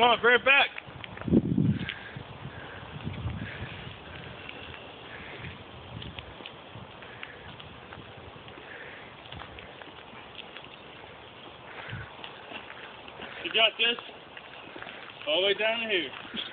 Come on, bring it back. You got this? All the way down to here.